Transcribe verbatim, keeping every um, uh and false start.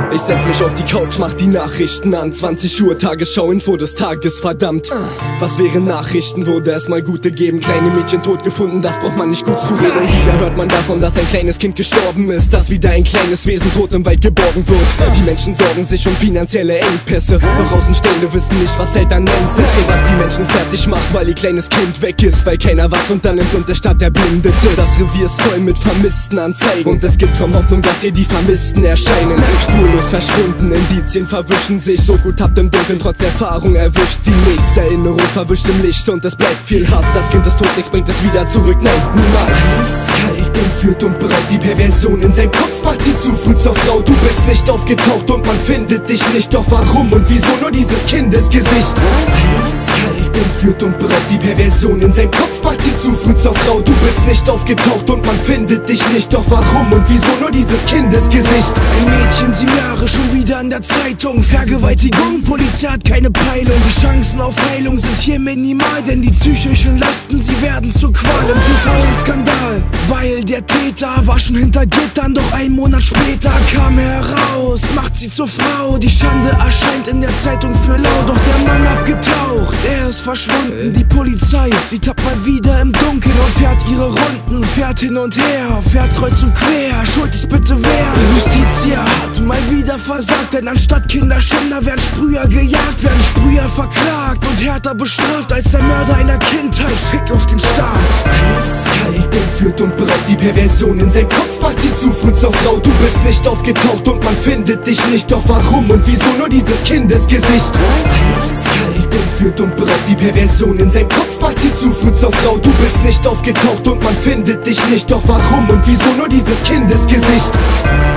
Ich setz mich auf die Couch, mach die Nachrichten an. zwanzig Uhr, Tagesschau, Info des Tages, verdammt. Was wären Nachrichten, würde es mal gute geben. Kleine Mädchen tot gefunden, das braucht man nicht gut zu reden. Wieder hört man davon, dass ein kleines Kind gestorben ist, dass wieder ein kleines Wesen tot im Wald geborgen wird. Die Menschen sorgen sich um finanzielle Engpässe, doch Außenstehende wissen nicht, was Eltern einsetzen. Was die Menschen fertig macht, weil ihr kleines Kind weg ist, weil keiner was unternimmt und der Staat erblindet ist. Das Revier ist voll mit Vermisstenanzeigen und es gibt kaum Hoffnung, dass hier die Vermissten erscheinen. Spurlos verschwunden, Indizien verwischen sich. So gut habt im Dunkeln trotz Erfahrung erwischt sie nichts. Erinnerung verwischt im Licht und es bleibt viel Hass. Das Kind ist tot, nichts bringt es wieder zurück, nein, niemals. Eiskalt entführt und braucht die Perversion in seinem Kopf, macht sie zu früh zur Frau. Du bist nicht aufgetaucht und man findet dich nicht. Doch warum und wieso nur dieses Kindesgesicht? Eiskalt entführt und braucht die Perversion in seinem Kopf, macht sie zu früh zur Frau. Du bist nicht aufgetaucht und man findet dich nicht. Doch warum und wieso nur dieses Kindesgesicht? Ein Mädchen, sieben Jahre, schon wieder in der Zeitung. Vergewaltigung, Polizei hat keine Peilung. Die Chancen auf Heilung sind hier minimal, denn die psychischen Lasten, sie werden zur Qual. Im T V ein Skandal, weil der Täter war schon hinter Gittern. Doch ein Monat später kam er heraus, macht sie zur Frau. Die Schande erscheint in der Zeitung für lau. Doch der Mann abgetaucht, er ist verschwunden. Die Polizei, sie tappt mal wieder im Dunkeln und fährt ihre Runden, fährt hin und her, fährt kreuz und quer. Schuld ist bitte wer? Justitia hat mal wieder versagt, denn anstatt Kinderschänder werden Sprüher gejagt, werden Sprüher verklagt und härter bestraft als der Mörder einer Kindheit. Fick auf den Staat. Eiskalt entführt und braucht die Perversion in seinem Kopf, macht sie zu früh zur Frau. Du bist nicht aufgetaucht und man findet dich nicht. Doch warum und wieso nur dieses Kindesgesicht? Eiskalt entführt und braucht die Perversion in seinem Kopf, macht sie zu früh zur Frau. Du bist nicht aufgetaucht und man findet dich nicht. Doch warum und wieso nur dieses Kindesgesicht?